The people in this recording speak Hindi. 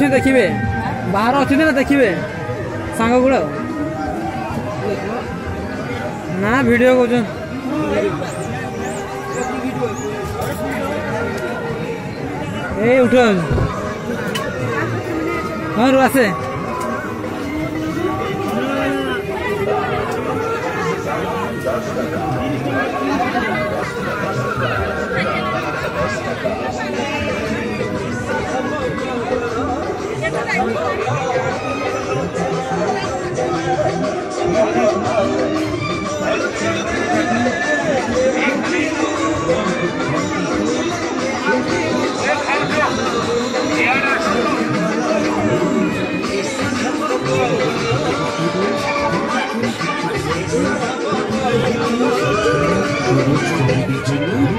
देखिए बाहर अच्छे ना देखिए सांग गुड़ा ना वीडियो को उठ हाँ रू आसे Thank you.